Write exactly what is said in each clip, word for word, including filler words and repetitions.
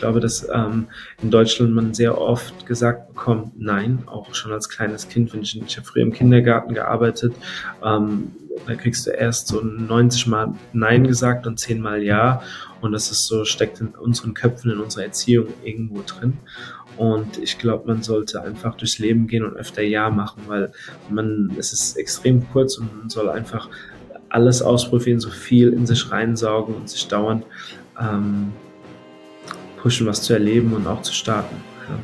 glaube, dass ähm, in Deutschland man sehr oft gesagt bekommt, nein, auch schon als kleines Kind, wenn ich, ich habe früher im Kindergarten gearbeitet, ähm, da kriegst du erst so neunzig Mal Nein gesagt und zehn Mal Ja. Und das ist so, steckt in unseren Köpfen, in unserer Erziehung irgendwo drin. Und ich glaube, man sollte einfach durchs Leben gehen und öfter Ja machen, weil man, es ist extrem kurz und man soll einfach alles ausprobieren, so viel in sich reinsaugen und sich dauernd ähm, pushen, was zu erleben und auch zu starten. Ja.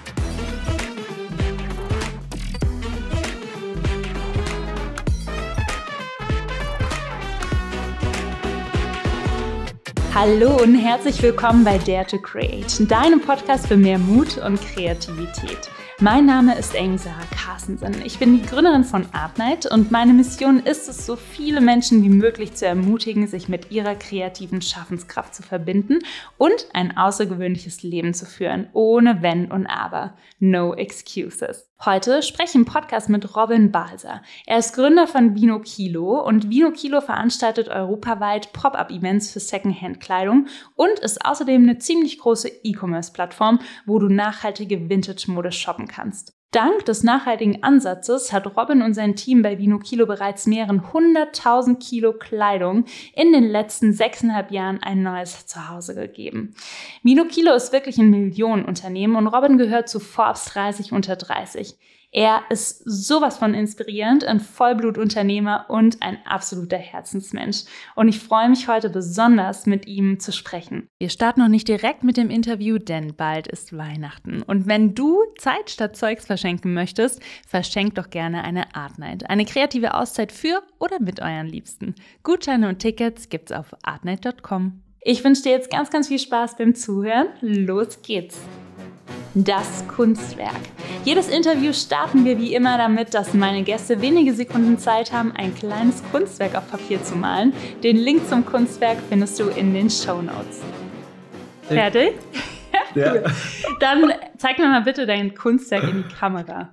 Hallo und herzlich willkommen bei Dare to Create, deinem Podcast für mehr Mut und Kreativität. Mein Name ist Amy Sarah Carstensen. Ich bin die Gründerin von Artnight und meine Mission ist es, so viele Menschen wie möglich zu ermutigen, sich mit ihrer kreativen Schaffenskraft zu verbinden und ein außergewöhnliches Leben zu führen, ohne Wenn und Aber. No excuses. Heute spreche ich im Podcast mit Robin Balser. Er ist Gründer von Vinokilo und Vinokilo veranstaltet europaweit Pop-up-Events für Secondhand-Kleidung und ist außerdem eine ziemlich große E-Commerce-Plattform, wo du nachhaltige Vintage-Mode shoppen kannst. Dank des nachhaltigen Ansatzes hat Robin und sein Team bei Vinokilo bereits mehreren hunderttausend Kilo Kleidung in den letzten sechseinhalb Jahren ein neues Zuhause gegeben. Vinokilo ist wirklich ein Millionenunternehmen und Robin gehört zu Forbes dreißig unter dreißig. Er ist sowas von inspirierend, ein Vollblutunternehmer und ein absoluter Herzensmensch. Und ich freue mich heute besonders, mit ihm zu sprechen. Wir starten noch nicht direkt mit dem Interview, denn bald ist Weihnachten. Und wenn du Zeit statt Zeugs verschenken möchtest, verschenk doch gerne eine Artnight. Eine kreative Auszeit für oder mit euren Liebsten. Gutscheine und Tickets gibt's auf artnight punkt com. Ich wünsche dir jetzt ganz, ganz viel Spaß beim Zuhören. Los geht's! Das Kunstwerk. Jedes Interview starten wir wie immer damit, dass meine Gäste wenige Sekunden Zeit haben, ein kleines Kunstwerk auf Papier zu malen. Den Link zum Kunstwerk findest du in den Shownotes. Fertig? Ja. Cool. Dann zeig mir mal bitte dein Kunstwerk in die Kamera.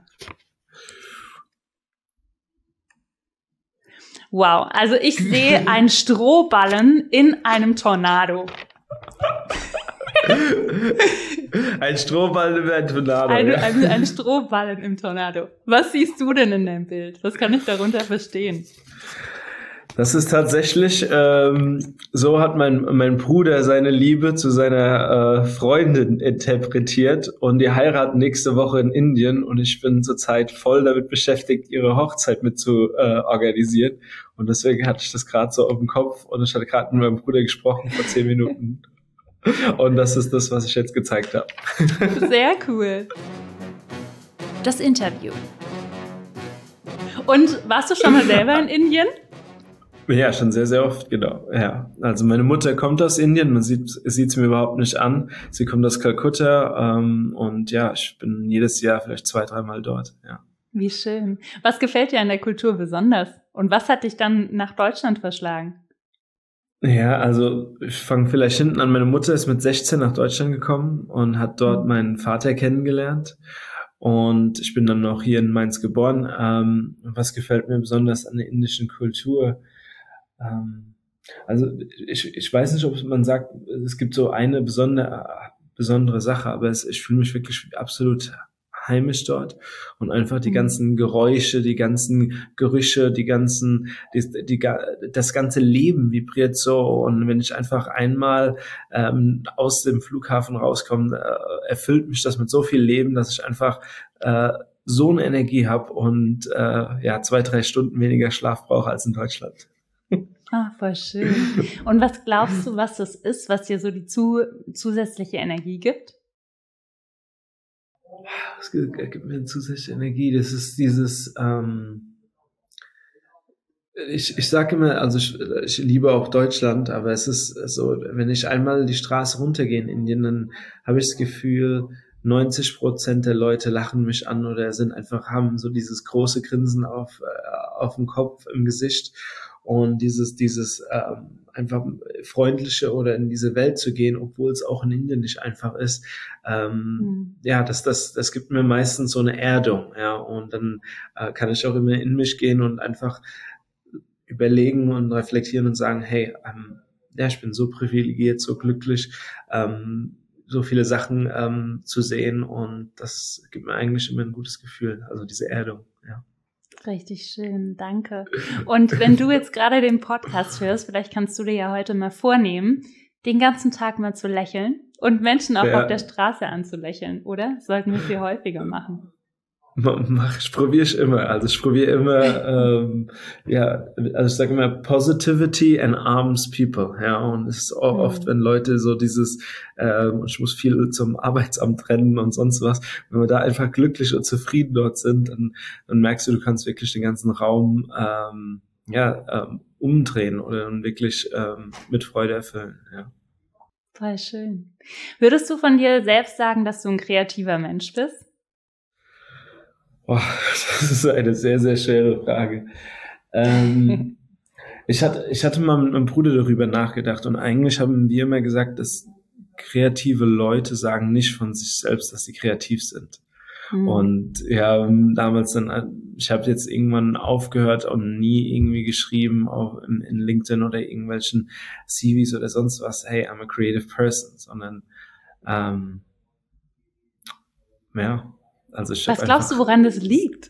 Wow, also ich sehe einen Strohballen in einem Tornado. Ein Strohballen in einem Tornado. Ein, ein, ein Strohballen im Tornado. Was siehst du denn in deinem Bild? Was kann ich darunter verstehen? Das ist tatsächlich, ähm, so hat mein mein Bruder seine Liebe zu seiner äh, Freundin interpretiert und die heiraten nächste Woche in Indien und ich bin zurzeit voll damit beschäftigt, ihre Hochzeit mit zu äh, organisieren und deswegen hatte ich das gerade so auf dem Kopf und ich hatte gerade mit meinem Bruder gesprochen vor zehn Minuten. Und das ist das, was ich jetzt gezeigt habe. Sehr cool. Das Interview. Und warst du schon mal selber in Indien? Ja, schon sehr, sehr oft, genau. Ja, also meine Mutter kommt aus Indien, man sieht sieht sie mir überhaupt nicht an. Sie kommt aus Kalkutta ähm, und ja, ich bin jedes Jahr vielleicht zwei, dreimal dort. Ja. Wie schön. Was gefällt dir an der Kultur besonders? Und was hat dich dann nach Deutschland verschlagen? Ja, also ich fange vielleicht hinten an. Meine Mutter ist mit sechzehn nach Deutschland gekommen und hat dort meinen Vater kennengelernt. Und ich bin dann noch hier in Mainz geboren. Ähm, was gefällt mir besonders an der indischen Kultur? Ähm, also ich, ich weiß nicht, ob man sagt, es gibt so eine besondere, besondere Sache, aber es, ich fühle mich wirklich absolut heimisch dort und einfach die ganzen Geräusche, die ganzen Gerüche, die ganzen, die, die, das ganze Leben vibriert so und wenn ich einfach einmal ähm, aus dem Flughafen rauskomme, äh, erfüllt mich das mit so viel Leben, dass ich einfach äh, so eine Energie habe und äh, ja zwei, drei Stunden weniger Schlaf brauche als in Deutschland. Ah, voll schön. Und was glaubst du, was das ist, was dir so die zu, zusätzliche Energie gibt? Es gibt mir zusätzliche Energie. Das ist dieses, ähm, ich, ich sage immer, also ich, ich liebe auch Deutschland, aber es ist so, wenn ich einmal die Straße runtergehe in Indien, dann habe ich das Gefühl, neunzig Prozent der Leute lachen mich an oder sind einfach, haben so dieses große Grinsen auf, äh, auf dem Kopf, im Gesicht und dieses, dieses, ähm, einfach freundliche oder in diese Welt zu gehen, obwohl es auch in Indien nicht einfach ist. Ähm, mhm. Ja, das, das, das gibt mir meistens so eine Erdung, ja, und dann äh, kann ich auch immer in mich gehen und einfach überlegen und reflektieren und sagen, hey, ähm, ja, ich bin so privilegiert, so glücklich, ähm, so viele Sachen ähm, zu sehen und das gibt mir eigentlich immer ein gutes Gefühl, also diese Erdung, ja. Richtig schön, danke. Und wenn du jetzt gerade den Podcast hörst, vielleicht kannst du dir ja heute mal vornehmen, den ganzen Tag mal zu lächeln und Menschen auch ja. auf der Straße anzulächeln, oder? Das sollten wir viel häufiger machen. Mach, ich probiere ich immer. Also ich probiere immer, ähm, ja, also ich sage immer Positivity and arms people, ja. Und es ist auch mhm. oft, wenn Leute so dieses, ähm, ich muss viel zum Arbeitsamt rennen und sonst was, wenn wir da einfach glücklich und zufrieden dort sind, dann, dann merkst du, du kannst wirklich den ganzen Raum, ähm, ja, ähm, umdrehen oder dann wirklich ähm, mit Freude erfüllen, ja. Voll schön. Würdest du von dir selbst sagen, dass du ein kreativer Mensch bist? Oh, das ist eine sehr, sehr schwere Frage. Ähm, ich hatte, ich hatte mal mit meinem Bruder darüber nachgedacht und eigentlich haben wir immer gesagt, dass kreative Leute sagen nicht von sich selbst, dass sie kreativ sind. Mhm. Und ja, damals dann, ich habe jetzt irgendwann aufgehört und nie irgendwie geschrieben, auch in, in LinkedIn oder irgendwelchen C Vs oder sonst was, hey, I'm a creative person, sondern ähm, ja. Also ich Was glaubst du, woran das liegt?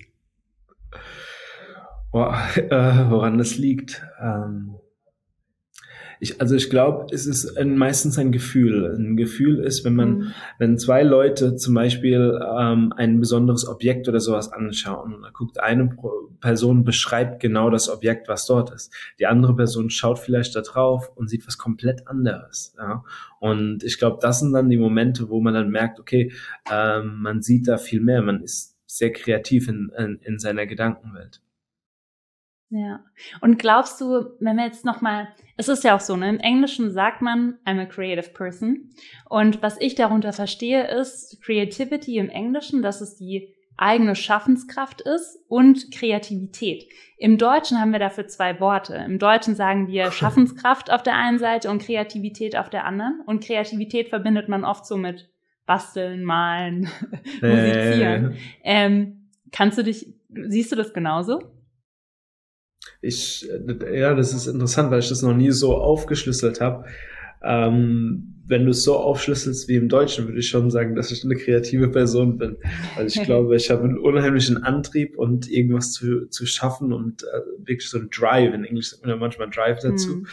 Boah, äh, woran das liegt? Ähm, ich, also ich glaube, es ist ein, meistens ein Gefühl. Ein Gefühl ist, wenn man, mhm. wenn zwei Leute zum Beispiel ähm, ein besonderes Objekt oder sowas anschauen und da guckt eine Person, beschreibt genau das Objekt, was dort ist. Die andere Person schaut vielleicht da drauf und sieht was komplett anderes. Ja? Und ich glaube, das sind dann die Momente, wo man dann merkt, okay, ähm, man sieht da viel mehr, man ist sehr kreativ in, in, in seiner Gedankenwelt. Ja. Und glaubst du, wenn wir jetzt nochmal, es ist ja auch so, ne, im Englischen sagt man, I'm a creative person. Und was ich darunter verstehe, ist Creativity im Englischen, dass es die eigene Schaffenskraft ist und Kreativität. Im Deutschen haben wir dafür zwei Worte. Im Deutschen sagen wir Schaffenskraft auf der einen Seite und Kreativität auf der anderen. Und Kreativität verbindet man oft so mit Basteln, Malen, äh. Musizieren. Ähm, kannst du dich, siehst du das genauso? Ich, ja, das ist interessant, weil ich das noch nie so aufgeschlüsselt habe. Ähm, wenn du es so aufschlüsselst wie im Deutschen, würde ich schon sagen, dass ich eine kreative Person bin. Also ich glaube, ich habe einen unheimlichen Antrieb und irgendwas zu, zu schaffen und äh, wirklich so ein Drive. In Englisch sagt man ja manchmal Drive dazu. Mhm.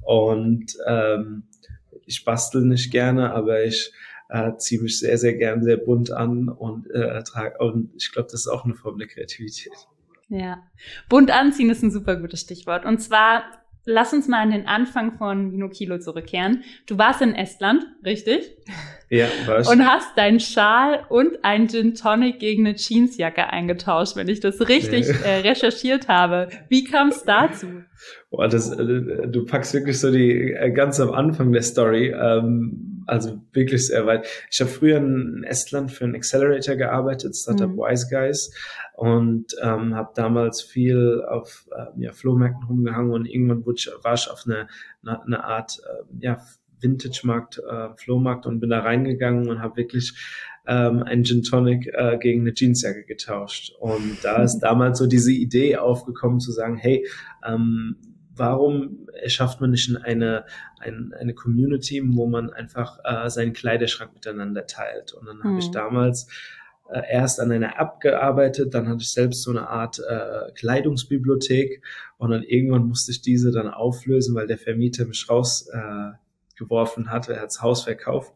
Und ähm, ich bastel nicht gerne, aber ich äh, ziehe mich sehr, sehr gern sehr bunt an und äh, trage. Und ich glaube, das ist auch eine Form der Kreativität. Ja, bunt anziehen ist ein super gutes Stichwort. Und zwar, lass uns mal an den Anfang von Vino Kilo zurückkehren. Du warst in Estland, richtig? Ja, war ich. Und hast deinen Schal und ein Gin Tonic gegen eine Jeansjacke eingetauscht, wenn ich das richtig nee. äh, recherchiert habe. Wie kam es dazu? Boah, das, äh, du packst wirklich so die äh, ganz am Anfang der Story, ähm, also wirklich sehr weit. Ich habe früher in Estland für einen Accelerator gearbeitet, Startup mhm. Wise Guys, und ähm, habe damals viel auf äh, ja, Flohmärkten rumgehangen und irgendwann wurde ich, war ich auf eine, eine, eine Art äh, ja, Vintage-Markt, äh, Flohmarkt und bin da reingegangen und habe wirklich ähm, ein Gin Tonic äh, gegen eine Jeansjacke getauscht. Und da ist damals so diese Idee aufgekommen zu sagen, hey, ähm, warum erschafft man nicht eine, eine, eine Community, wo man einfach äh, seinen Kleiderschrank miteinander teilt? Und dann habe mhm. ich damals äh, erst an einer App gearbeitet, dann hatte ich selbst so eine Art äh, Kleidungsbibliothek und dann irgendwann musste ich diese dann auflösen, weil der Vermieter mich raus äh, geworfen hat, er hat das Haus verkauft,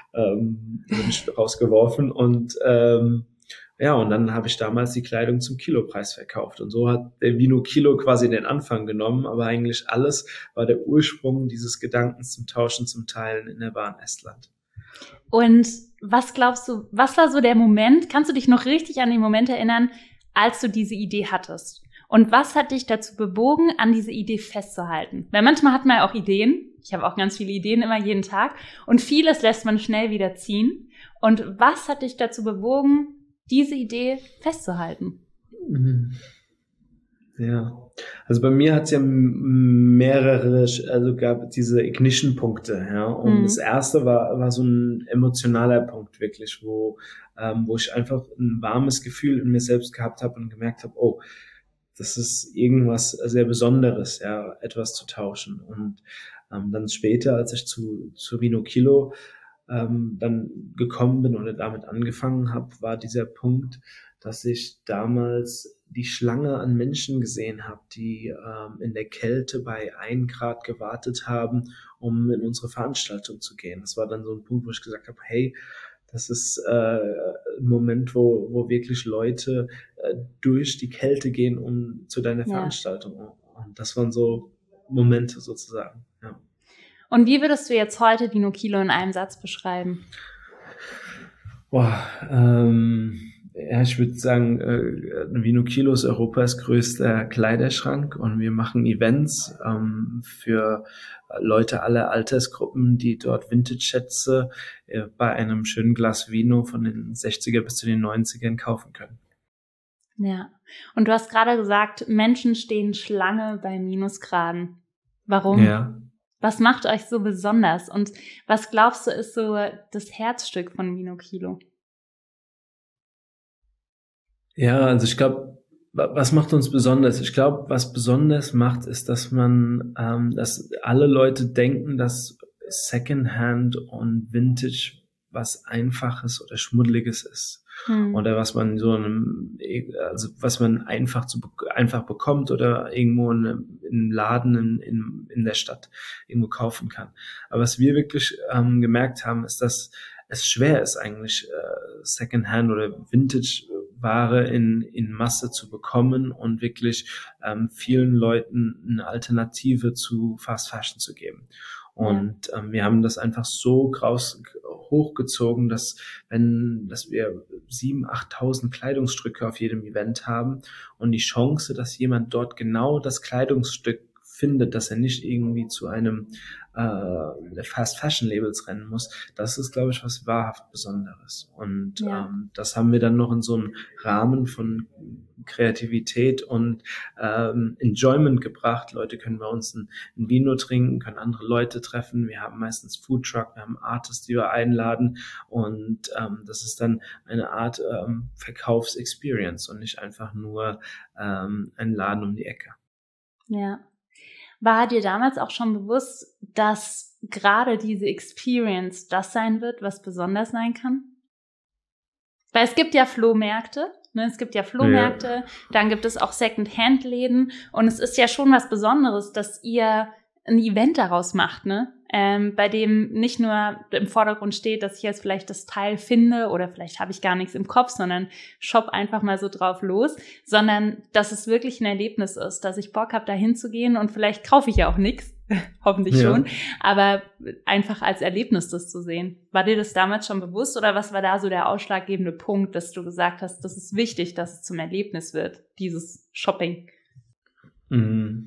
ähm, bin ich rausgeworfen und ähm, ja, und dann habe ich damals die Kleidung zum Kilopreis verkauft und so hat der Vino Kilo quasi den Anfang genommen, aber eigentlich alles war der Ursprung dieses Gedankens zum Tauschen, zum Teilen in der Bahn Estland. Und was glaubst du, was war so der Moment, kannst du dich noch richtig an den Moment erinnern, als du diese Idee hattest? Und was hat dich dazu bewogen, an diese Idee festzuhalten? Weil manchmal hat man ja auch Ideen. Ich habe auch ganz viele Ideen immer jeden Tag. Und vieles lässt man schnell wieder ziehen. Und was hat dich dazu bewogen, diese Idee festzuhalten? Ja, also bei mir hat es ja mehrere, also gab diese Ignition-Punkte, ja. Und mhm. das erste war war so ein emotionaler Punkt wirklich, wo ähm, wo ich einfach ein warmes Gefühl in mir selbst gehabt habe und gemerkt habe, oh, das ist irgendwas sehr Besonderes, ja, etwas zu tauschen. Und ähm, dann später, als ich zu, zu Vino Kilo ähm, dann gekommen bin oder damit angefangen habe, war dieser Punkt, dass ich damals die Schlange an Menschen gesehen habe, die ähm, in der Kälte bei ein Grad gewartet haben, um in unsere Veranstaltung zu gehen. Das war dann so ein Punkt, wo ich gesagt habe, hey, das ist äh, ein Moment, wo, wo wirklich Leute äh, durch die Kälte gehen, um zu deiner ja. Veranstaltung. Und das waren so Momente sozusagen, ja. Und wie würdest du jetzt heute Vinokilo in einem Satz beschreiben? Boah, ähm, ja, ich würde sagen, äh, Vinokilo ist Europas größter Kleiderschrank und wir machen Events ähm, für Leute aller Altersgruppen, die dort Vintage-Schätze äh, bei einem schönen Glas Vino von den sechziger bis zu den neunzigern kaufen können. Ja, und du hast gerade gesagt, Menschen stehen Schlange bei Minusgraden. Warum? Ja. Was macht euch so besonders? Und was glaubst du, ist so das Herzstück von Vinokilo? Ja, also ich glaube, was macht uns besonders? Ich glaube, was besonders macht, ist, dass man, ähm, dass alle Leute denken, dass Secondhand und Vintage was Einfaches oder Schmuddeliges ist. Hm. Oder was man so einem, also was man einfach zu einfach bekommt oder irgendwo in einem Laden in, in, in der Stadt irgendwo kaufen kann. Aber was wir wirklich ähm, gemerkt haben, ist, dass es schwer ist eigentlich äh, Secondhand oder Vintage Ware in in Masse zu bekommen und wirklich ähm, vielen Leuten eine Alternative zu Fast Fashion zu geben. Und ähm, wir haben das einfach so kraus hochgezogen, dass wenn, dass wir sieben, achttausend Kleidungsstücke auf jedem Event haben und die Chance, dass jemand dort genau das Kleidungsstück findet, dass er nicht irgendwie zu einem äh, Fast Fashion Labels rennen muss, das ist, glaube ich, was wahrhaft Besonderes. Und ja. ähm, das haben wir dann noch in so einem Rahmen von Kreativität und ähm, Enjoyment gebracht. Leute können bei uns ein, ein Vino trinken, können andere Leute treffen. Wir haben meistens Foodtruck, wir haben Artists, die wir einladen und ähm, das ist dann eine Art ähm, Verkaufsexperience und nicht einfach nur ähm, ein Laden um die Ecke. Ja. War dir damals auch schon bewusst, dass gerade diese Experience das sein wird, was besonders sein kann? Weil es gibt ja Flohmärkte, ne? Es gibt ja Flohmärkte, ja. Dann gibt es auch Second-Hand-Läden und es ist ja schon was Besonderes, dass ihr ein Event daraus macht, ne? Ähm, bei dem nicht nur im Vordergrund steht, dass ich jetzt vielleicht das Teil finde oder vielleicht habe ich gar nichts im Kopf, sondern shop einfach mal so drauf los, sondern dass es wirklich ein Erlebnis ist, dass ich Bock habe, da hinzugehen und vielleicht kaufe ich ja auch nichts, hoffentlich ja. schon, aber einfach als Erlebnis das zu sehen. War dir das damals schon bewusst oder was war da so der ausschlaggebende Punkt, dass du gesagt hast, das ist wichtig, dass es zum Erlebnis wird, dieses Shopping? Mhm.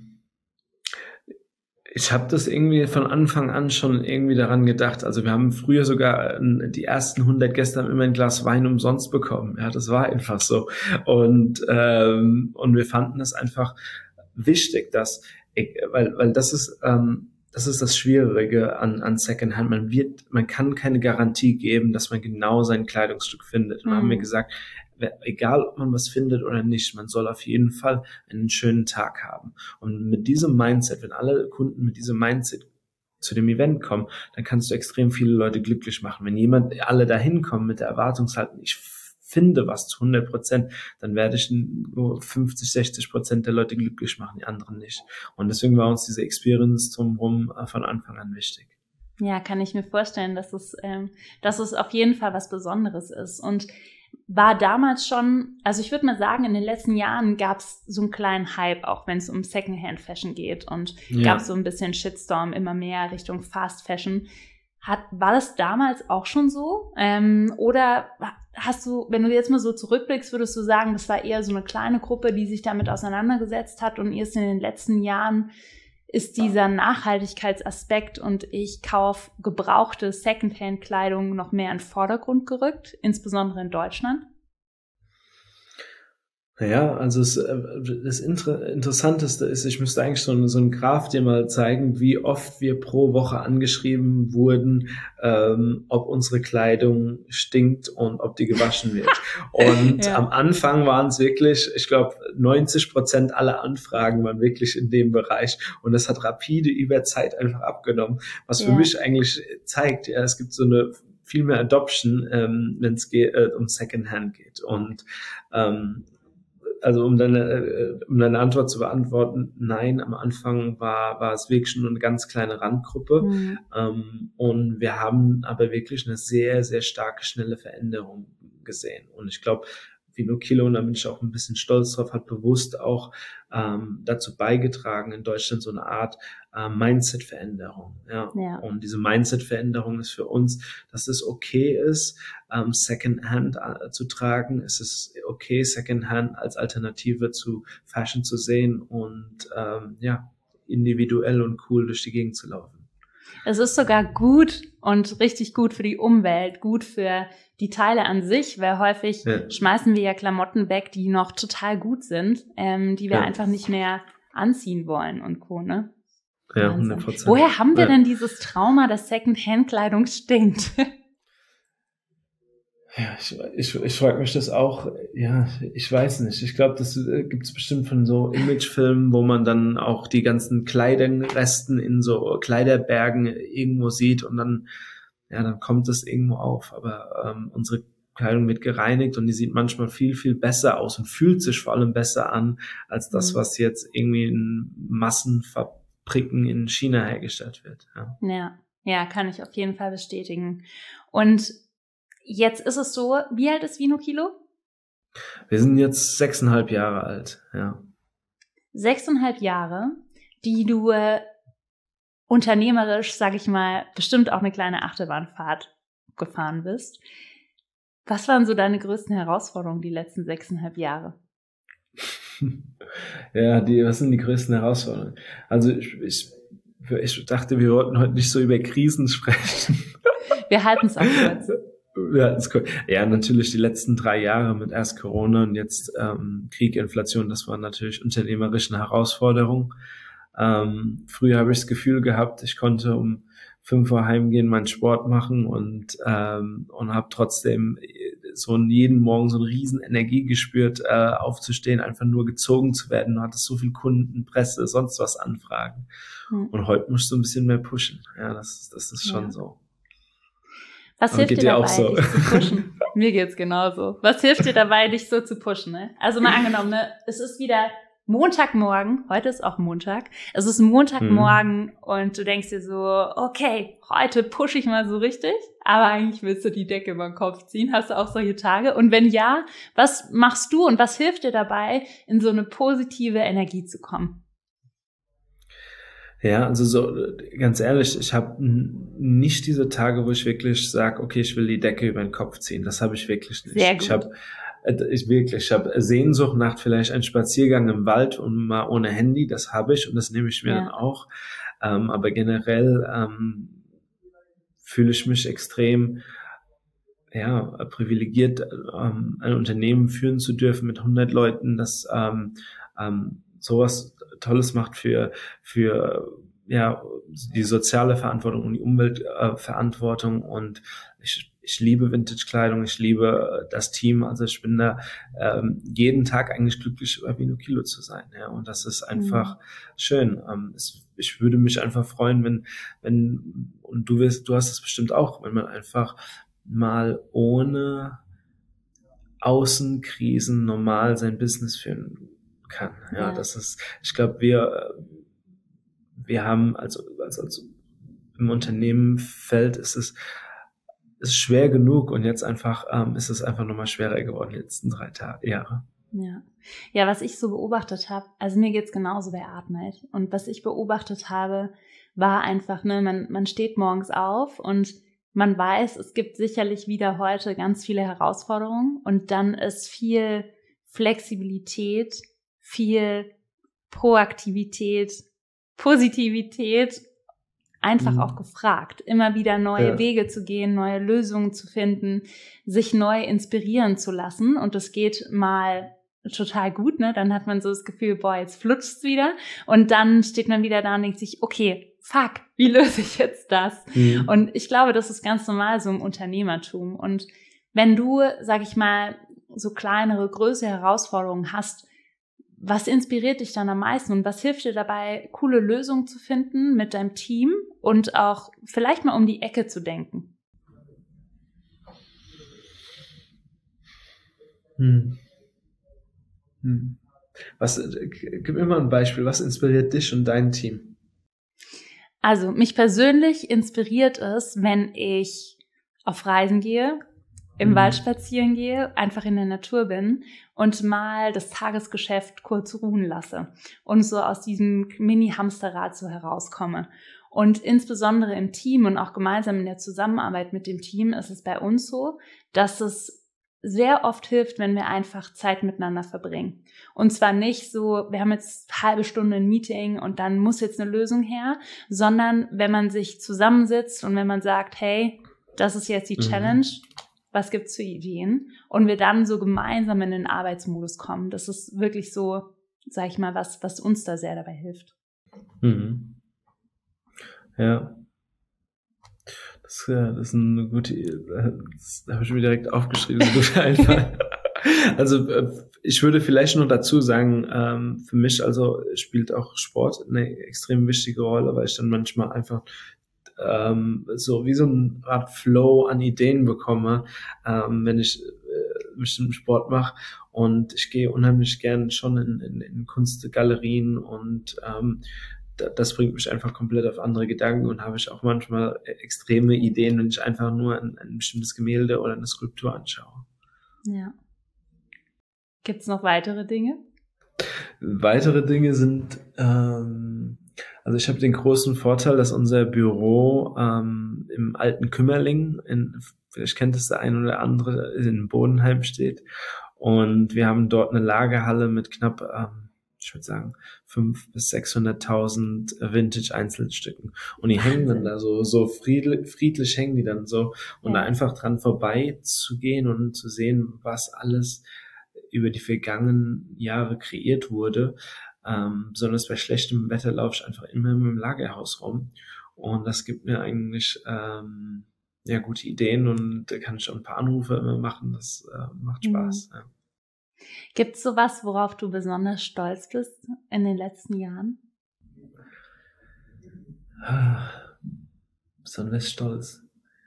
Ich habe das irgendwie von Anfang an schon irgendwie daran gedacht. Also wir haben früher sogar die ersten hundert Gäste haben immer ein Glas Wein umsonst bekommen. Ja, das war einfach so. Und ähm, und wir fanden es einfach wichtig, dass, weil weil das ist ähm, das ist das Schwierige an an Secondhand. Man wird, man kann keine Garantie geben, dass man genau sein Kleidungsstück findet. Und mhm. haben wir gesagt, egal ob man was findet oder nicht, man soll auf jeden Fall einen schönen Tag haben. Und mit diesem Mindset, wenn alle Kunden mit diesem Mindset zu dem Event kommen, dann kannst du extrem viele Leute glücklich machen. Wenn jemand, alle dahin kommen mit der Erwartungshaltung, ich finde was zu hundert Prozent, dann werde ich nur fünfzig, sechzig Prozent der Leute glücklich machen, die anderen nicht. Und deswegen war uns diese Experience drumherum von Anfang an wichtig. Ja, kann ich mir vorstellen, dass es, ähm, dass es auf jeden Fall was Besonderes ist. Und war damals schon, also ich würde mal sagen, in den letzten Jahren gab es so einen kleinen Hype, auch wenn es um Secondhand-Fashion geht und ja. gab es so ein bisschen Shitstorm, immer mehr Richtung Fast Fashion. Hat, war das damals auch schon so? Ähm, oder hast du, wenn du jetzt mal so zurückblickst, würdest du sagen, das war eher so eine kleine Gruppe, die sich damit auseinandergesetzt hat und erst in den letzten Jahren ist dieser Nachhaltigkeitsaspekt und ich kaufe gebrauchte Secondhand-Kleidung noch mehr in den Vordergrund gerückt, insbesondere in Deutschland? Naja, also es, das Inter- Interessanteste ist, ich müsste eigentlich so, so einen Graph dir mal zeigen, wie oft wir pro Woche angeschrieben wurden, ähm, ob unsere Kleidung stinkt und ob die gewaschen wird. Und ja. am Anfang waren es wirklich, ich glaube, neunzig Prozent aller Anfragen waren wirklich in dem Bereich. Und das hat rapide über Zeit einfach abgenommen, was für ja. mich eigentlich zeigt, ja, es gibt so eine viel mehr Adoption, ähm, wenn es geht, äh, um Secondhand geht. Und ähm, also um deine, äh, um deine Antwort zu beantworten, nein, am Anfang war, war es wirklich nur eine ganz kleine Randgruppe. Mhm. Ähm, und wir haben aber wirklich eine sehr, sehr starke, schnelle Veränderung gesehen. Und ich glaube, Vinokilo, und da bin ich auch ein bisschen stolz drauf, hat bewusst auch ähm, dazu beigetragen, in Deutschland so eine Art äh, Mindset-Veränderung. Ja. Ja. Und diese Mindset-Veränderung ist für uns, dass es okay ist, ähm, Secondhand äh, zu tragen. Es ist okay, Secondhand als Alternative zu Fashion zu sehen und ähm, ja, individuell und cool durch die Gegend zu laufen. Es ist sogar gut und richtig gut für die Umwelt, gut für die Teile an sich, weil häufig ja. schmeißen wir ja Klamotten weg, die noch total gut sind, ähm, die wir ja. einfach nicht mehr anziehen wollen und Co., ne? Ja, hundert Prozent. Woher haben wir ja. denn dieses Trauma, dass Second-Hand-Kleidung stinkt? Ja, ich, ich, ich frage mich das auch, ja, ich weiß nicht. Ich glaube, das äh, gibt es bestimmt von so Imagefilmen, wo man dann auch die ganzen Kleiderresten in so Kleiderbergen irgendwo sieht und dann, ja, dann kommt das irgendwo auf. Aber ähm, unsere Kleidung wird gereinigt und die sieht manchmal viel, viel besser aus und fühlt sich vor allem besser an, als das, was jetzt irgendwie in Massenfabriken in China hergestellt wird. Ja, ja, ja, kann ich auf jeden Fall bestätigen. Und jetzt ist es so, wie alt ist Vinokilo? Wir sind jetzt sechseinhalb Jahre alt, ja. Sechseinhalb Jahre, die du äh, unternehmerisch, sag ich mal, bestimmt auch eine kleine Achterbahnfahrt gefahren bist. Was waren so deine größten Herausforderungen die letzten sechseinhalb Jahre? Ja, die, was sind die größten Herausforderungen? Also ich, ich, ich dachte, wir wollten heute nicht so über Krisen sprechen. Wir halten es auch kurz. Ja, ja, natürlich die letzten drei Jahre mit erst Corona und jetzt ähm, Krieg, Inflation, das war natürlich unternehmerisch eine Herausforderung. Ähm, früher habe ich das Gefühl gehabt, ich konnte um fünf Uhr heimgehen, meinen Sport machen und ähm, und habe trotzdem so jeden Morgen so eine riesen Energie gespürt, äh, aufzustehen, einfach nur gezogen zu werden. Du hattest so viel Kunden, Presse, sonst was Anfragen. Hm. Und heute musst du ein bisschen mehr pushen. Ja, das, das ist schon ja. so. Was Aber hilft dir dabei, so? dich zu pushen? Mir geht's genauso. Was hilft dir dabei, dich so zu pushen? Ne? Also mal angenommen, ne, es ist wieder Montagmorgen, heute ist auch Montag, es ist Montagmorgen mhm. und du denkst dir so, okay, heute pushe ich mal so richtig, aber eigentlich willst du die Decke über den Kopf ziehen. Hast du auch solche Tage? Und wenn ja, was machst du und was hilft dir dabei, in so eine positive Energie zu kommen? Ja, also so ganz ehrlich, ich habe nicht diese Tage, wo ich wirklich sage, okay, ich will die Decke über den Kopf ziehen. Das habe ich wirklich nicht. Sehr gut. Ich habe ich wirklich, ich habe Sehnsucht nach vielleicht einem Spaziergang im Wald und mal ohne Handy. Das habe ich und das nehme ich mir ja. dann auch. Ähm, aber generell ähm, fühle ich mich extrem ja privilegiert, ähm, ein Unternehmen führen zu dürfen mit hundert Leuten, das ähm, ähm, sowas Tolles macht für für ja die soziale Verantwortung und die Umweltverantwortung äh, und ich ich liebe Vintage-Kleidung, ich liebe das Team, also ich bin da ähm, jeden Tag eigentlich glücklich, über Vinokilo zu sein, ja, und das ist einfach mhm. schön. Ähm, es, ich würde mich einfach freuen, wenn wenn und du wirst, du hast es bestimmt auch, wenn man einfach mal ohne Außenkrisen normal sein Business führen kann. Ja, ja. das ist, ich glaube, wir, wir haben, also, also, also im Unternehmenfeld ist es, ist schwer genug und jetzt einfach, ähm, ist es einfach nochmal schwerer geworden, die letzten drei Tage, Jahre. Ja. Ja, was ich so beobachtet habe, also mir geht's genauso bei Artnight und was ich beobachtet habe, war einfach, ne, man, man steht morgens auf und man weiß, es gibt sicherlich wieder heute ganz viele Herausforderungen und dann ist viel Flexibilität, viel Proaktivität, Positivität einfach mhm. auch gefragt, immer wieder neue ja. Wege zu gehen, neue Lösungen zu finden, sich neu inspirieren zu lassen und das geht mal total gut, ne? Dann hat man so das Gefühl, boah, jetzt flutscht's wieder und dann steht man wieder da und denkt sich, okay, fuck, wie löse ich jetzt das? Mhm. Und ich glaube, das ist ganz normal so im Unternehmertum und wenn du, sag ich mal, so kleinere, größere Herausforderungen hast, was inspiriert dich dann am meisten und was hilft dir dabei, coole Lösungen zu finden mit deinem Team und auch vielleicht mal um die Ecke zu denken? Hm. Hm. Was, äh, gib mir mal ein Beispiel. Was inspiriert dich und dein Team? Also mich persönlich inspiriert es, wenn ich auf Reisen gehe, im Mhm. Wald spazieren gehe, einfach in der Natur bin und mal das Tagesgeschäft kurz ruhen lasse und so aus diesem Mini-Hamsterrad so herauskomme. Und insbesondere im Team und auch gemeinsam in der Zusammenarbeit mit dem Team ist es bei uns so, dass es sehr oft hilft, wenn wir einfach Zeit miteinander verbringen. Und zwar nicht so, wir haben jetzt eine halbe Stunde ein Meeting und dann muss jetzt eine Lösung her, sondern wenn man sich zusammensitzt und wenn man sagt, hey, das ist jetzt die Mhm. Challenge, was gibt's für Ideen? Und wir dann so gemeinsam in den Arbeitsmodus kommen. Das ist wirklich so, sag ich mal, was, was uns da sehr dabei hilft. Mhm. Ja. Das, ja, das ist eine gute, das habe ich mir direkt aufgeschrieben, ein guter Einfall. Also ich würde vielleicht nur dazu sagen, ähm, für mich also spielt auch Sport eine extrem wichtige Rolle, weil ich dann manchmal einfach ähm, so wie so eine Art Flow an Ideen bekomme, ähm, wenn ich äh, bestimmten Sport mache. Und ich gehe unheimlich gern schon in, in, in Kunstgalerien und ähm, das bringt mich einfach komplett auf andere Gedanken und habe ich auch manchmal extreme Ideen, wenn ich einfach nur ein, ein bestimmtes Gemälde oder eine Skulptur anschaue. Ja. Gibt es noch weitere Dinge? Weitere Dinge sind, ähm, also ich habe den großen Vorteil, dass unser Büro ähm, im alten Kümmerling, in, vielleicht kennt es der ein oder andere, in Bodenheim steht. Und wir haben dort eine Lagerhalle mit knapp, ähm, ich würde sagen, fünf bis sechshunderttausend Vintage-Einzelstücken. Und die hängen dann da so, so friedlich, friedlich hängen die dann so. Und Ja. da einfach dran vorbei zu gehen und zu sehen, was alles über die vergangenen Jahre kreiert wurde. Ähm, besonders bei schlechtem Wetter laufe ich einfach immer im Lagerhaus rum. Und das gibt mir eigentlich ähm, ja gute Ideen und da kann ich auch ein paar Anrufe immer machen. Das äh, macht Spaß. Mhm. Ja. Gibt es sowas, worauf du besonders stolz bist in den letzten Jahren? Besonders stolz.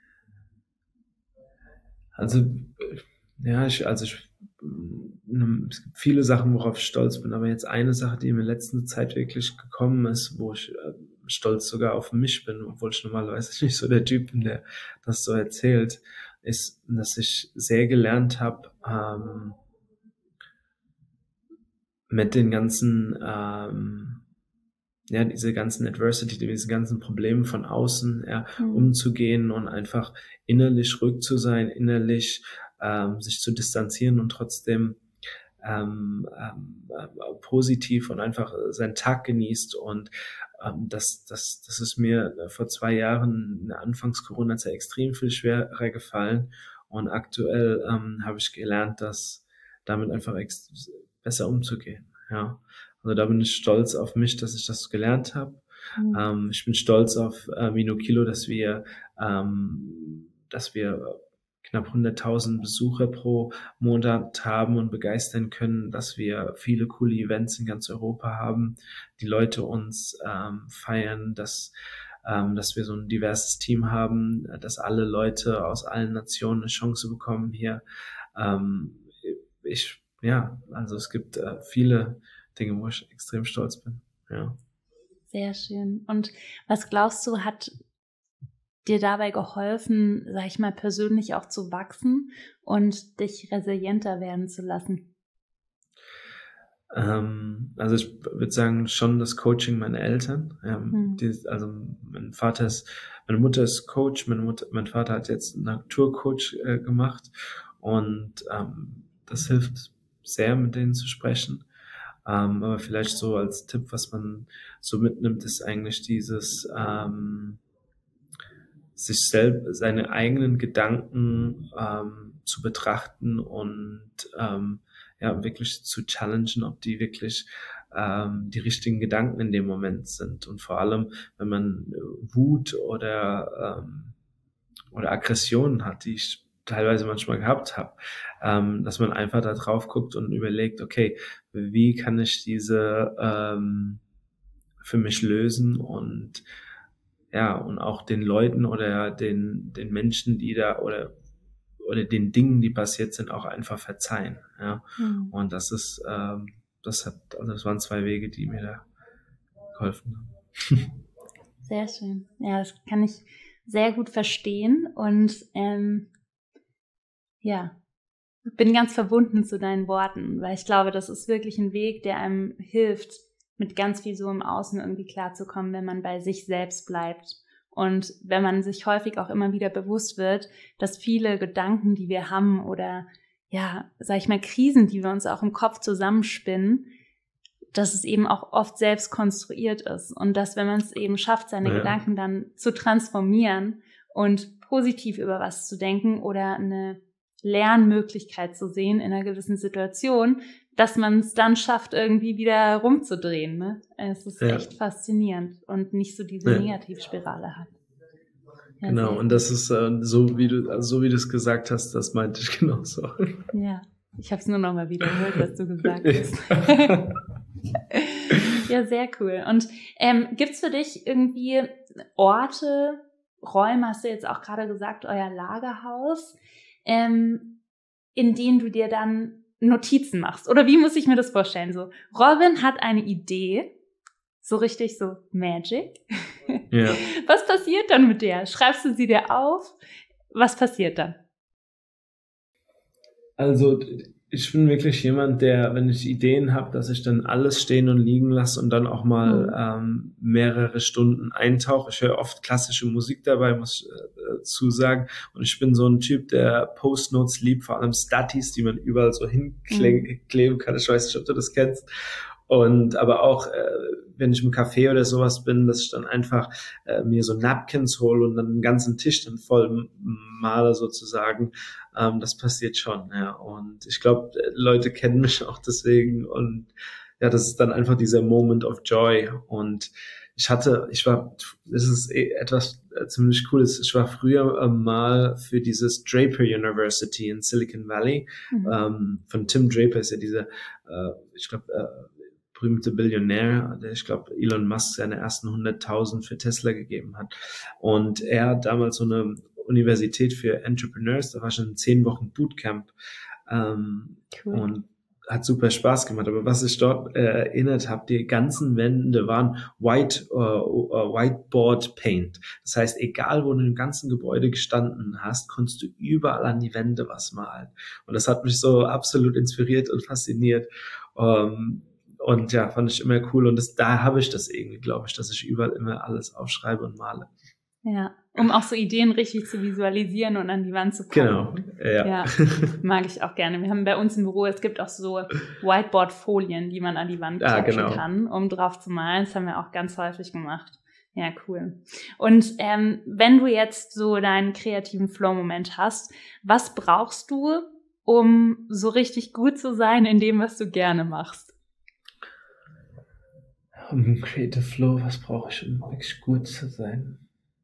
Also, ja, ich, also ich, es gibt viele Sachen, worauf ich stolz bin, aber jetzt eine Sache, die in der letzten Zeit wirklich gekommen ist, wo ich äh, stolz sogar auf mich bin, obwohl ich normalerweise nicht so der Typ bin, der das so erzählt, ist, dass ich sehr gelernt habe, ähm, mit den ganzen, ähm, ja, diese ganzen Adversity, diese ganzen Probleme von außen ja, Mhm. umzugehen und einfach innerlich ruhig zu sein, innerlich ähm, sich zu distanzieren und trotzdem ähm, ähm, äh, positiv und einfach seinen Tag genießt. Und ähm, das, das, das ist mir vor zwei Jahren in der Anfangs-Corona-Zeit extrem viel schwerer gefallen. Und aktuell ähm, habe ich gelernt, dass damit einfach ex- besser umzugehen. Ja. Also da bin ich stolz auf mich, dass ich das gelernt habe. Mhm. Ähm, ich bin stolz auf äh, Minokilo, dass wir, ähm, dass wir knapp hunderttausend Besucher pro Monat haben und begeistern können, dass wir viele coole Events in ganz Europa haben, die Leute uns ähm, feiern, dass ähm, dass wir so ein diverses Team haben, dass alle Leute aus allen Nationen eine Chance bekommen hier. Ähm, ich, ja, also es gibt äh, viele Dinge, wo ich extrem stolz bin. Ja. Sehr schön. Und was glaubst du, hat dir dabei geholfen, sag ich mal, persönlich auch zu wachsen und dich resilienter werden zu lassen? Ähm, also ich würde sagen, schon das Coaching meiner Eltern. Ähm, Hm. die, also mein Vater ist, meine Mutter ist Coach, meine Mutter, mein Vater hat jetzt einen Naturcoach äh, gemacht und ähm, das hilft sehr, mit denen zu sprechen. Ähm, aber vielleicht so als Tipp, was man so mitnimmt, ist eigentlich dieses ähm, sich selbst, seine eigenen Gedanken ähm, zu betrachten und ähm, ja, wirklich zu challengen, ob die wirklich ähm, die richtigen Gedanken in dem Moment sind. Und vor allem, wenn man Wut oder, ähm, oder Aggressionen hat, die ich teilweise manchmal gehabt habe, ähm, dass man einfach da drauf guckt und überlegt, okay, wie kann ich diese ähm, für mich lösen und ja, und auch den Leuten oder den, den Menschen, die da oder oder den Dingen, die passiert sind, auch einfach verzeihen. Ja. Mhm. Und das ist, ähm, das hat, also das waren zwei Wege, die mir da geholfen haben. Sehr schön. Ja, das kann ich sehr gut verstehen und ähm, ja, bin ganz verbunden zu deinen Worten, weil ich glaube, das ist wirklich ein Weg, der einem hilft, mit ganz viel so im Außen irgendwie klarzukommen, wenn man bei sich selbst bleibt. Und wenn man sich häufig auch immer wieder bewusst wird, dass viele Gedanken, die wir haben oder ja, sag ich mal, Krisen, die wir uns auch im Kopf zusammenspinnen, dass es eben auch oft selbst konstruiert ist und dass, wenn man es eben schafft, seine ja. Gedanken dann zu transformieren und positiv über was zu denken oder eine Lernmöglichkeit zu sehen in einer gewissen Situation, dass man es dann schafft, irgendwie wieder rumzudrehen. Ne? Es ist ja. echt faszinierend und nicht so diese ja. Negativspirale hat. Ja, genau, und das ist äh, so, wie du also so wie du es gesagt hast, das meinte ich genauso. Ja, ich habe es nur noch mal wiederholt, was du gesagt hast. Ja, sehr cool. Und ähm, gibt es für dich irgendwie Orte, Räume, hast du jetzt auch gerade gesagt, euer Lagerhaus, ähm, in denen du dir dann Notizen machst? Oder wie muss ich mir das vorstellen? So, Robin hat eine Idee, so richtig so Magic. Ja. Was passiert dann mit der? Schreibst du sie dir auf? Was passiert dann? Also ich bin wirklich jemand, der, wenn ich Ideen habe, dass ich dann alles stehen und liegen lasse und dann auch mal mhm. ähm, mehrere Stunden eintauche. Ich höre oft klassische Musik dabei, muss ich äh, zusagen. Und ich bin so ein Typ, der Postnotes liebt, vor allem Statis, die man überall so hinkleben mhm. kann. Ich weiß nicht, ob du das kennst. Und aber auch, äh, wenn ich im Café oder sowas bin, dass ich dann einfach äh, mir so Napkins hole und dann den ganzen Tisch dann voll male sozusagen. Ähm, das passiert schon, ja. Und ich glaube, Leute kennen mich auch deswegen. Und ja, das ist dann einfach dieser Moment of Joy. Und ich hatte, ich war, das ist eh etwas äh, ziemlich Cooles. Ich war früher äh, mal für dieses Draper University in Silicon Valley. Mhm. Ähm, von Tim Draper ist ja dieser, äh, ich glaube, äh, berühmte Billionär, der, ich glaube, Elon Musk seine ersten hunderttausend für Tesla gegeben hat. Und er hat damals so eine Universität für Entrepreneurs, da war schon zehn Wochen Bootcamp ähm, cool. Und hat super Spaß gemacht. Aber was ich dort äh, erinnert habe, die ganzen Wände waren White, uh, uh, Whiteboard Paint. Das heißt, egal wo du im ganzen Gebäude gestanden hast, konntest du überall an die Wände was malen. Und das hat mich so absolut inspiriert und fasziniert. Ähm, Und ja, fand ich immer cool. Und das, da habe ich das irgendwie, glaube ich, dass ich überall immer alles aufschreibe und male. Ja, um auch so Ideen richtig zu visualisieren und an die Wand zu packen. Genau, ja. Ja, mag ich auch gerne. Wir haben bei uns im Büro, es gibt auch so Whiteboard-Folien, die man an die Wand klatschen ja, genau. kann, um drauf zu malen. Das haben wir auch ganz häufig gemacht. Ja, cool. Und ähm, wenn du jetzt so deinen kreativen Flow-Moment hast, was brauchst du, um so richtig gut zu sein in dem, was du gerne machst? Um Creative Flow, was brauche ich, um wirklich gut zu sein?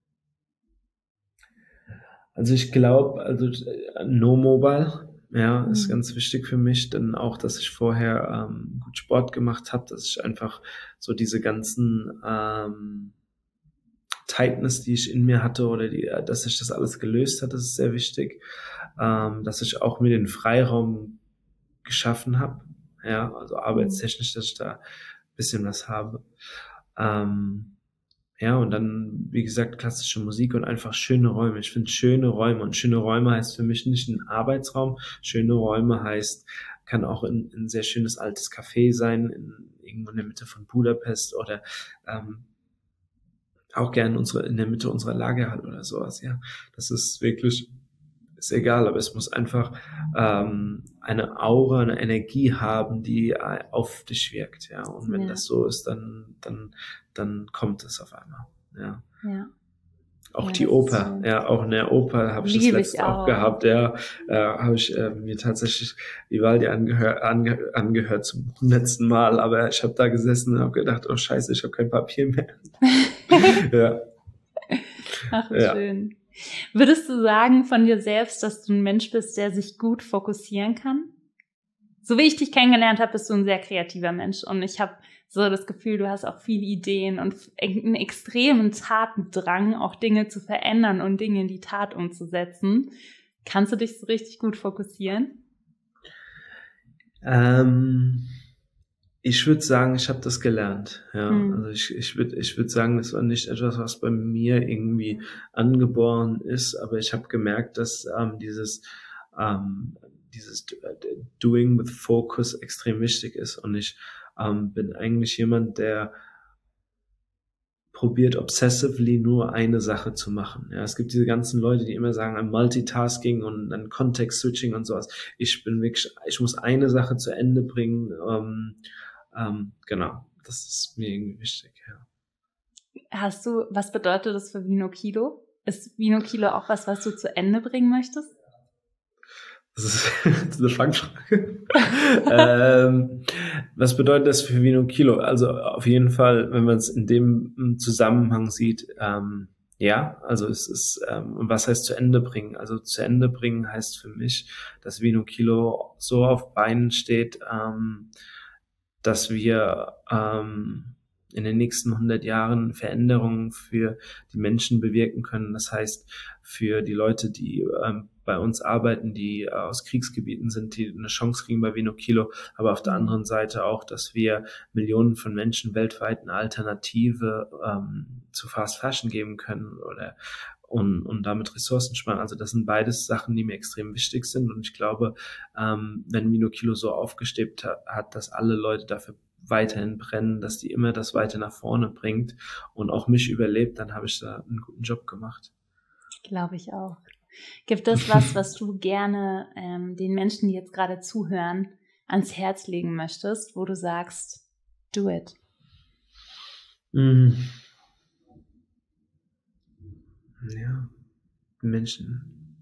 Also ich glaube, also No Mobile, ja, mhm. ist ganz wichtig für mich, denn auch, dass ich vorher ähm, gut Sport gemacht habe, dass ich einfach so diese ganzen ähm, Tightness, die ich in mir hatte oder die, dass ich das alles gelöst hat, das ist sehr wichtig, ähm, dass ich auch mir den Freiraum geschaffen habe, ja, also arbeitstechnisch, dass ich da bisschen was habe. Ähm, ja, und dann, wie gesagt, klassische Musik und einfach schöne Räume. Ich finde schöne Räume. Und schöne Räume heißt für mich nicht ein Arbeitsraum. Schöne Räume heißt, kann auch ein, ein sehr schönes altes Café sein, in, irgendwo in der Mitte von Budapest oder ähm, auch gerne unsere, in der Mitte unserer Lagerhalle oder sowas. Ja, das ist wirklich, ist egal, aber es muss einfach ähm, eine Aura, eine Energie haben, die auf dich wirkt, ja. Und wenn ja. das so ist, dann dann dann kommt es auf einmal, ja. Ja. Auch ja, die Oper, ja, auch in der Oper habe ich das letzte auch. auch gehabt, ja, äh, habe ich äh, mir tatsächlich Vivaldi angehört, ange, angehört zum hundertsten Mal, aber ich habe da gesessen und habe gedacht, oh Scheiße, ich habe kein Papier mehr. ja. Ach, wie ja. schön. Würdest du sagen von dir selbst, dass du ein Mensch bist, der sich gut fokussieren kann? So wie ich dich kennengelernt habe, bist du ein sehr kreativer Mensch und ich habe so das Gefühl, du hast auch viele Ideen und einen extremen Tatendrang, auch Dinge zu verändern und Dinge in die Tat umzusetzen. Kannst du dich so richtig gut fokussieren? Ähm, ich würde sagen, ich habe das gelernt. Ja, Hm. also ich ich würde ich würde sagen, das war nicht etwas, was bei mir irgendwie angeboren ist, aber ich habe gemerkt, dass ähm, dieses ähm, dieses Doing with Focus extrem wichtig ist, und ich ähm, bin eigentlich jemand, der probiert obsessively nur eine Sache zu machen. Ja, es gibt diese ganzen Leute, die immer sagen, ein Multitasking und ein Context-Switching und sowas. Ich bin wirklich, ich muss eine Sache zu Ende bringen. Ähm, ähm, genau, das ist mir irgendwie wichtig, ja. Hast du, was bedeutet das für Vino Kilo? Ist Vino Kilo auch was, was du zu Ende bringen möchtest? Das ist, das ist eine Fangfrage. ähm, was bedeutet das für Vino Kilo? Also auf jeden Fall, wenn man es in dem Zusammenhang sieht, ähm, ja, also es ist, ähm, was heißt zu Ende bringen? Also zu Ende bringen heißt für mich, dass Vino Kilo so auf Beinen steht, ähm, dass wir ähm, in den nächsten hundert Jahren Veränderungen für die Menschen bewirken können. Das heißt, für die Leute, die ähm, bei uns arbeiten, die äh, aus Kriegsgebieten sind, die eine Chance kriegen bei Vino Kilo, aber auf der anderen Seite auch, dass wir Millionen von Menschen weltweit eine Alternative ähm, zu Fast Fashion geben können oder und, und damit Ressourcen sparen. Also das sind beides Sachen, die mir extrem wichtig sind, und ich glaube, ähm, wenn Vino Kilo so aufgestebt hat, hat, dass alle Leute dafür weiterhin brennen, dass die immer das weiter nach vorne bringt und auch mich überlebt, dann habe ich da einen guten Job gemacht. Glaube ich auch. Gibt es was, was du gerne ähm, den Menschen, die jetzt gerade zuhören, ans Herz legen möchtest, wo du sagst, do it? Mm. Ja, Menschen.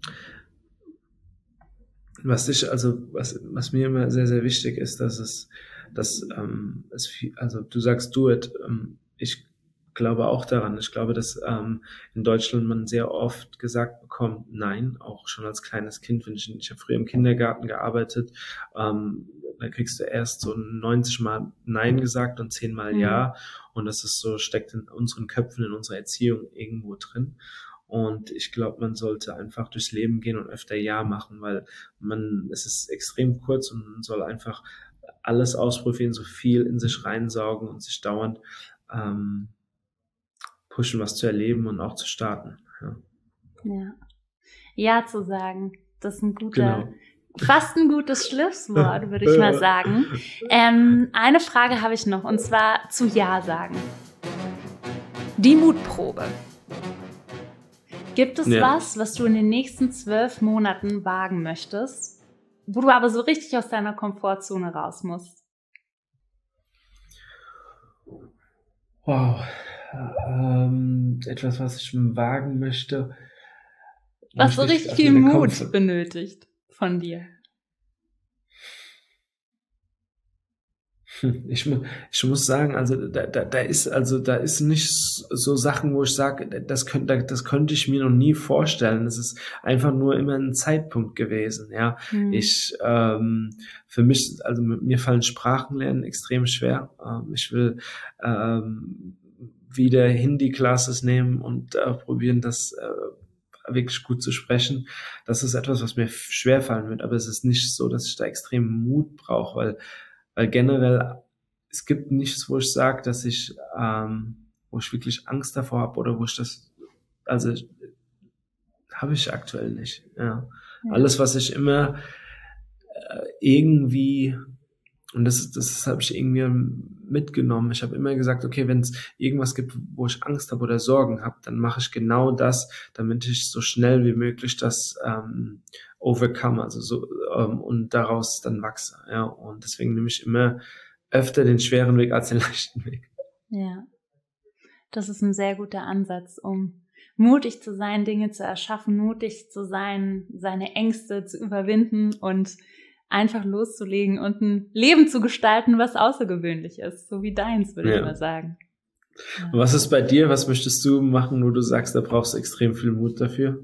Was ich, also, was, was mir immer sehr, sehr wichtig ist, dass es, dass ähm, es viel, also du sagst do it, ähm, ich glaube auch daran. Ich glaube, dass ähm, in Deutschland man sehr oft gesagt bekommt, nein, auch schon als kleines Kind, wenn ich, ich habe früher im Kindergarten gearbeitet, ähm, da kriegst du erst so neunzig Mal Nein gesagt und zehn Mal Ja, und das ist so, steckt in unseren Köpfen, in unserer Erziehung irgendwo drin. Und ich glaube, man sollte einfach durchs Leben gehen und öfter Ja machen, weil man, es ist extrem kurz und man soll einfach alles ausprobieren, so viel in sich reinsaugen und sich dauernd ähm, pushen, was zu erleben und auch zu starten. Ja, ja. Ja zu sagen, das ist ein guter, genau. fast ein gutes Schlusswort, würde ich mal sagen. Ähm, eine Frage habe ich noch, und zwar zu Ja sagen. Die Mutprobe. Gibt es ja. was, was du in den nächsten zwölf Monaten wagen möchtest, wo du aber so richtig aus deiner Komfortzone raus musst? Wow. Ähm, etwas, was ich wagen möchte. Was so richtig viel Mut Komfort- benötigt von dir. Ich, ich muss sagen, also da, da, da ist also da ist nicht so Sachen, wo ich sage, das könnte das könnte ich mir noch nie vorstellen. Es ist einfach nur immer ein Zeitpunkt gewesen. Ja, hm. ich ähm, für mich, also mir fallen Sprachenlernen extrem schwer. Ähm, ich will ähm, wieder Hindi-Classes nehmen und äh, probieren, das äh, wirklich gut zu sprechen. Das ist etwas, was mir schwer fallen wird. Aber es ist nicht so, dass ich da extrem Mut brauche, weil Weil generell, es gibt nichts, wo ich sage, dass ich, ähm, wo ich wirklich Angst davor habe oder wo ich das, also habe ich aktuell nicht. Ja. Ja. Alles, was ich immer äh, irgendwie, und das, das habe ich irgendwie mitgenommen. Ich habe immer gesagt, okay, wenn es irgendwas gibt, wo ich Angst habe oder Sorgen habe, dann mache ich genau das, damit ich so schnell wie möglich das ähm, overcome, also so ähm, und daraus dann wachse. Ja, und deswegen nehme ich immer öfter den schweren Weg als den leichten Weg. Ja, das ist ein sehr guter Ansatz, um mutig zu sein, Dinge zu erschaffen, mutig zu sein, seine Ängste zu überwinden und einfach loszulegen und ein Leben zu gestalten, was außergewöhnlich ist, so wie deins, würde ja. ich mal sagen. Ja. Was ist bei dir? Was möchtest du machen, wo du sagst, da brauchst du extrem viel Mut dafür?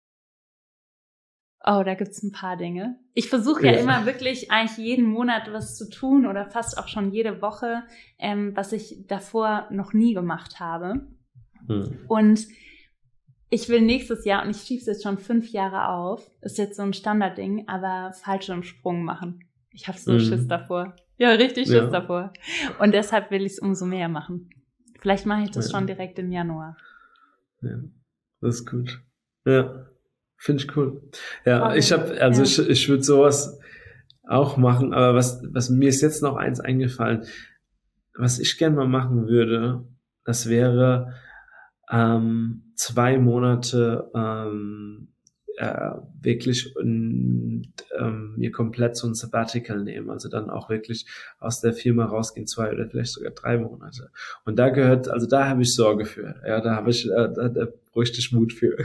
Oh, da gibt's ein paar Dinge. Ich versuche ja, ja immer wirklich eigentlich jeden Monat was zu tun oder fast auch schon jede Woche, ähm, was ich davor noch nie gemacht habe. Hm. Und ich will nächstes Jahr, und ich schiebe es jetzt schon fünf Jahre auf, ist jetzt so ein Standardding, aber Fallschirmsprung machen. Ich habe so mhm. Schiss davor. Ja, richtig Schiss ja. davor. Und deshalb will ich es umso mehr machen. Vielleicht mache ich das ja. schon direkt im Januar. Ja, das ist gut. Ja, finde ich cool. Ja, okay. ich habe, also ja. ich, ich würde sowas auch machen, aber was, was mir ist jetzt noch eins eingefallen, was ich gerne mal machen würde, das wäre ähm, zwei Monate ähm, äh, wirklich und ähm, mir komplett so ein Sabbatical nehmen, also dann auch wirklich aus der Firma rausgehen, zwei oder vielleicht sogar drei Monate. Und da gehört, also da habe ich Sorge für, ja, da habe ich, äh, da, da bräuchte ich Mut für.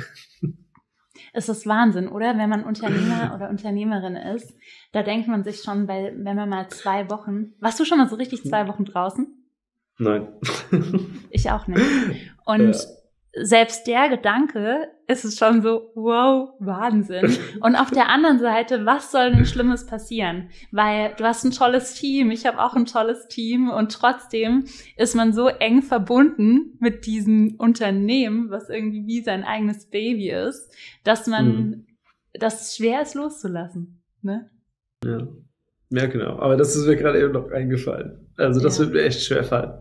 Es ist Wahnsinn, oder? Wenn man Unternehmer oder Unternehmerin ist, da denkt man sich schon, weil, wenn man mal zwei Wochen, warst du schon mal so richtig zwei Wochen draußen? Nein. Ich auch nicht. Und ja. selbst der Gedanke ist es schon so, wow, Wahnsinn. Und auf der anderen Seite, was soll denn Schlimmes passieren? Weil du hast ein tolles Team, ich habe auch ein tolles Team und trotzdem ist man so eng verbunden mit diesem Unternehmen, was irgendwie wie sein eigenes Baby ist, dass man, mhm. dass es schwer ist loszulassen. Ne? Ja. Ja, genau. Aber das ist mir gerade eben noch eingefallen. Also das ja. wird mir echt schwer fallen.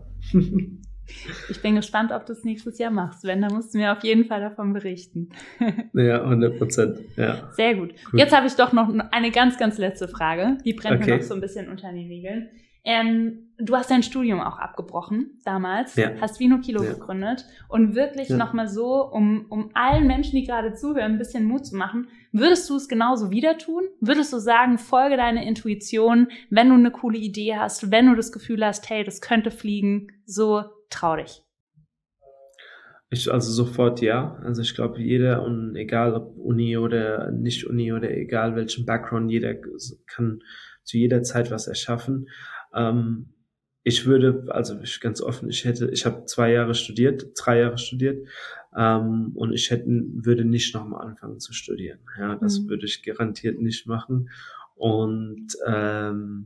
Ich bin gespannt, ob du es nächstes Jahr machst. Wenn, dann musst du mir auf jeden Fall davon berichten. Ja, hundert Prozent. Ja. Sehr gut. Cool. Jetzt habe ich doch noch eine ganz, ganz letzte Frage. Die brennt okay. mir noch so ein bisschen unter den Nägeln. Ähm, du hast dein Studium auch abgebrochen damals, ja. hast Vinokilo ja. gegründet und wirklich ja. nochmal so, um, um allen Menschen, die gerade zuhören, ein bisschen Mut zu machen, würdest du es genauso wieder tun? Würdest du sagen, folge deiner Intuition, wenn du eine coole Idee hast, wenn du das Gefühl hast, hey, das könnte fliegen, so trau dich? Ich, also sofort ja. Also ich glaube, jeder, und egal ob Uni oder nicht Uni oder egal welchen Background, jeder kann zu jeder Zeit was erschaffen. Ähm, ich würde, also ich ganz offen, ich hätte, ich habe zwei Jahre studiert, drei Jahre studiert, ähm, und ich hätte, würde nicht nochmal anfangen zu studieren. Ja, das mhm. würde ich garantiert nicht machen. Und ähm,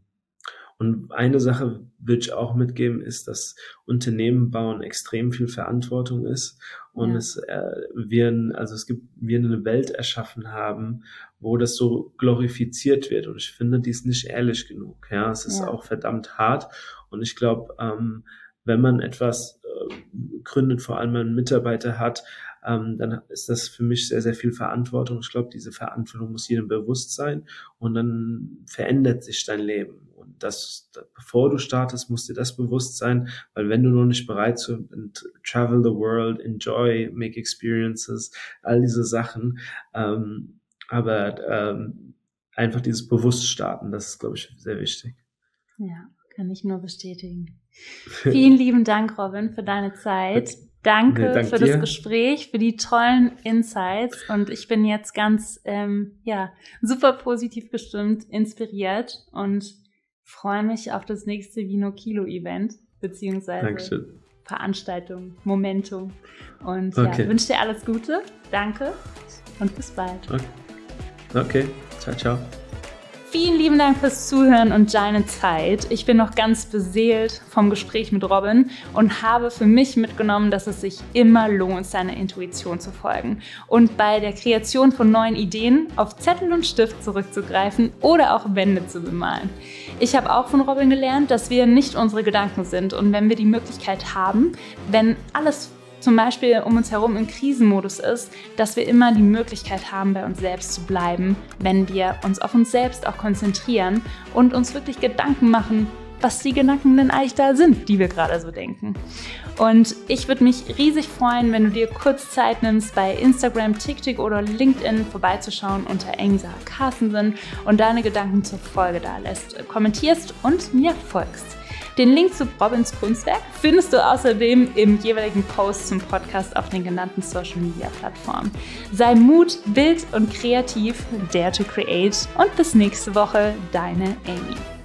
und eine Sache würde ich auch mitgeben, ist, dass Unternehmen bauen extrem viel Verantwortung ist und ja. es äh, wir, also es gibt, wir eine Welt erschaffen haben, wo das so glorifiziert wird, und ich finde, die ist nicht ehrlich genug. Ja, es ist ja. auch verdammt hart, und ich glaube, ähm, wenn man etwas äh, gründet, vor allem einen Mitarbeiter hat, ähm, dann ist das für mich sehr, sehr viel Verantwortung. Ich glaube, diese Verantwortung muss jedem bewusst sein, und dann verändert sich dein Leben. Und das, das, bevor du startest, muss dir das bewusst sein, weil wenn du noch nicht bereit bist, travel the world, enjoy, make experiences, all diese Sachen, ähm, aber ähm, einfach dieses bewusst starten, das ist, glaube ich, sehr wichtig. Ja, kann ich nur bestätigen. Vielen lieben Dank, Robin, für deine Zeit. Danke nee, dank für dir. Das Gespräch, für die tollen Insights, und ich bin jetzt ganz ähm, ja super positiv gestimmt, inspiriert und freue mich auf das nächste Vinokilo-Event beziehungsweise Dankeschön. Veranstaltung, Momentum, und okay. ja, wünsche dir alles Gute, danke und bis bald. Okay, okay. Ciao, ciao. Vielen lieben Dank fürs Zuhören und deine Zeit. Ich bin noch ganz beseelt vom Gespräch mit Robin und habe für mich mitgenommen, dass es sich immer lohnt, seiner Intuition zu folgen und bei der Kreation von neuen Ideen auf Zettel und Stift zurückzugreifen oder auch Wände zu bemalen. Ich habe auch von Robin gelernt, dass wir nicht unsere Gedanken sind, und wenn wir die Möglichkeit haben, wenn alles zum Beispiel um uns herum im Krisenmodus ist, dass wir immer die Möglichkeit haben, bei uns selbst zu bleiben, wenn wir uns auf uns selbst auch konzentrieren und uns wirklich Gedanken machen, was die Gedanken denn eigentlich da sind, die wir gerade so denken. Und ich würde mich riesig freuen, wenn du dir kurz Zeit nimmst, bei Instagram, TikTok oder LinkedIn vorbeizuschauen unter Engsa Carstensen und deine Gedanken zur Folge da lässt, kommentierst und mir folgst. Den Link zu Robins Kunstwerk findest du außerdem im jeweiligen Post zum Podcast auf den genannten Social-Media-Plattformen. Sei Mut, wild und kreativ, dare to create, und bis nächste Woche, deine Amy.